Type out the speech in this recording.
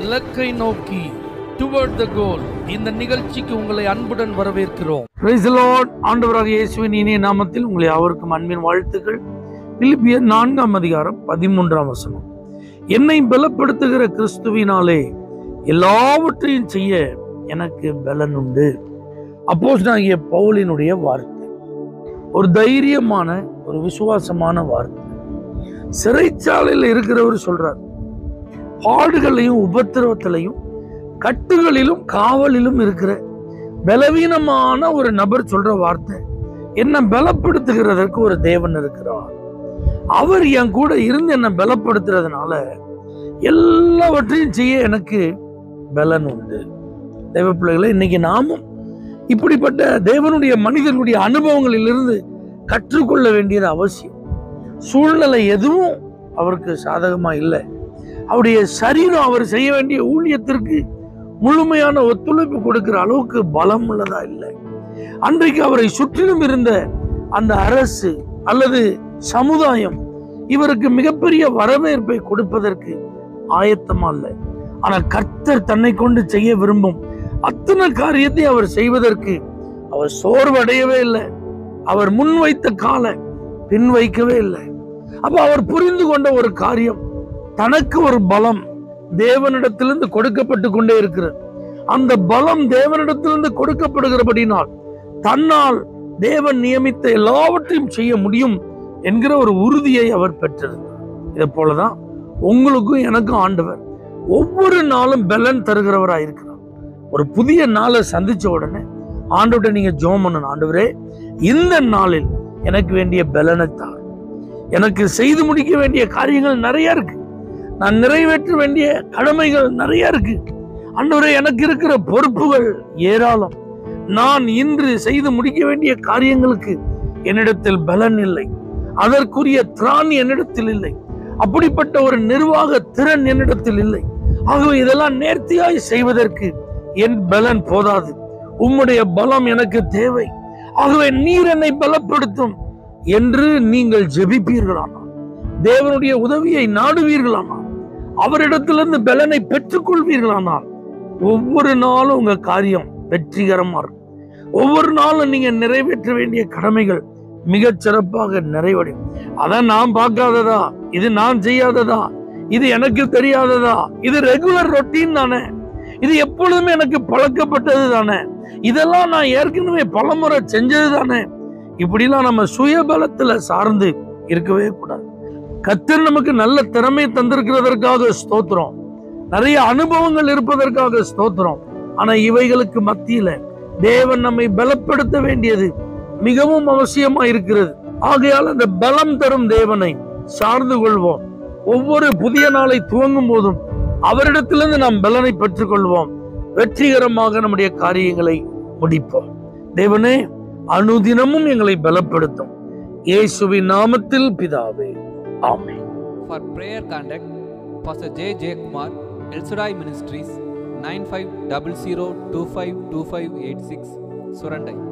இலக்கை நோக்கி டுவர்ட் த கோல். இந்த நிகழ்ச்சிக்கு உங்களை அன்புடன் வரவேற்கிறோம். Praise the lord. ஆண்டவராகிய இயேசுவின் இனிய நாமத்தில் உங்களை யாவருக்கும் அன்பின் வாழ்த்துக்கள். பிலிப்பியர் 4:13 என்னை பலப்படுத்துகிற கிறிஸ்துவினாலே எல்லாவற்றையும் செய்ய எனக்கு பலன் உண்டு. அப்போஸ்தலனாகிய பவுலினுடைய வார்த்தை, ஒரு தைரியமான, ஒரு விசுவாசமான வார்த்தை. சிறைச்சாலையில் இருக்கிறவர் சொல்றார், பாடுகளையும் உபத்திரவத்திலையும் கட்டுகளிலும் காவலிலும் இருக்கிற பலவீனமான ஒரு நபர் சொல்ற வார்த்தை, என்ன பலப்படுத்துகிறதற்கு ஒரு தேவன் இருக்கிறார். அவர் என் கூட இருந்து என்னை பலப்படுத்துறதுனால எல்லாவற்றையும் செய்ய எனக்கு பலன் உண்டு. தேவ பிள்ளைகளை, இன்னைக்கு நாமும் இப்படிப்பட்ட தேவனுடைய மனிதனுடைய அனுபவங்களிலிருந்து கற்றுக்கொள்ள வேண்டியது அவசியம். சூழ்நிலை எதுவும் அவருக்கு சாதகமா இல்லை. அவருடைய சரீரம் அவர் செய்ய வேண்டிய ஊழியத்திற்கு முழுமையான ஒத்துழைப்பு கொடுக்கிற அளவுக்கு பலம் உள்ளதா இல்லை. அன்றைக்கு அவரை சுற்றிலும் இருந்த அந்த அரசு அல்லது சமுதாயம் இவருக்கு மிகப்பெரிய வரவேற்பை கொடுப்பதற்கு ஆயத்தமா இல்லை. ஆனால் கர்த்தர் தன்னை கொண்டு செய்ய விரும்பும் அத்தனை காரியத்தை அவர் செய்வதற்கு அவர் சோர்வடையவே இல்லை. அவர் முன்வைத்த காலை பின் வைக்கவே இல்லை. அப்ப அவர் புரிந்து கொண்ட ஒரு காரியம், தனக்கு ஒரு பலம் தேவனிடத்திலிருந்து கொடுக்கப்பட்டு கொண்டே இருக்கிறது. அந்த பலம் தேவனிடத்திலிருந்து கொடுக்கப்படுகிறபடினால் தன்னால் தேவன் நியமித்த எல்லாவற்றையும் செய்ய முடியும் என்கிற ஒரு உறுதியை அவர் பெற்றிருந்தார். இதை போலதான் உங்களுக்கும் எனக்கும் ஆண்டவர் ஒவ்வொரு நாளும் பலன் தருகிறவராக இருக்கிறார். ஒரு புதிய நாளை சந்திச்ச உடனே ஆண்டவர்கிட்ட நீங்க ஜெபம் பண்ணணும், ஆண்டவரே இந்த நாளில் எனக்கு வேண்டிய பலனை தார். எனக்கு செய்து முடிக்க வேண்டிய காரியங்கள் நிறைய இருக்கு, நான் நிறைவேற்ற வேண்டிய கடமைகள் நிறைய இருக்கு. ஆண்டவரே எனக்கு இருக்கிற பொறுப்புகள் ஏராளம், நான் இன்று செய்து முடிக்க வேண்டிய காரியங்களுக்கு என்னிடத்தில் பலன் இல்லை, அதற்குரிய திராணி என்னிடத்தில் இல்லை, அப்படிப்பட்ட ஒரு நிர்வாக திறன் என்னிடத்தில் இல்லை. ஆகவே இதெல்லாம் நேர்த்தியாய் செய்வதற்கு என் பலன் போதாது, உம்முடைய பலம் எனக்கு தேவை, ஆகவே நீர் என்னை பலப்படுத்தும் என்று நீங்கள் ஜெபிப்பீர்களானால், தேவனுடைய உதவியை நாடுவீர்களானால், அவரிடத்திலிருந்து பலனை பெற்றுக் கொள்வீர்களானால் ஒவ்வொரு நாளும் உங்க காரியம் வெற்றிகரமா இருக்கும். ஒவ்வொரு நாளும் நீங்க நிறைவேற்ற வேண்டிய கடமைகள் மிகச் சிறப்பாக நிறைவடையும். அதான் நான் பார்க்காததா, இது நான் செய்யாததா, இது எனக்கு தெரியாததா, இது ரெகுலர் ரொட்டீன் தானே, இது எப்பொழுதுமே எனக்கு பழக்கப்பட்டது தானே, இதெல்லாம் நான் ஏற்கனவே பலமுறை செஞ்சது தானே, இப்படிலாம் நம்ம சுயபலத்துல சார்ந்து இருக்கவே கூடாது. கர்த்தர் நமக்கு நல்ல திறமை தந்திருக்கிறதற்காக ஸ்தோத்திரம், நிறைய அனுபவங்கள் இருப்பதற்காக ஸ்தோத்திரம். ஆனா இவைகளுக்கு மத்தியில தேவன் நம்மை பலப்படுத்த வேண்டியது மிகவும் அவசியமா இருக்கிறது. ஆகையால் அந்த பலம் தரும் தேவனை சார்ந்து கொள்வோம். ஒவ்வொரு புதிய நாளை துவங்கும் போதும் அவரிடத்திலிருந்து நாம் பலனை பெற்றுக் கொள்வோம். வெற்றிகரமாக நம்முடைய காரியங்களை முடிப்போம். தேவனே, அனுதினமும் எங்களை பலப்படுத்தும். இயேசுவின் நாமத்தில் பிதாவே, ஆமென். For prayer contact, Pastor J.Jeyakumar, El-Shaddai Ministries, 9500252586, Surandai.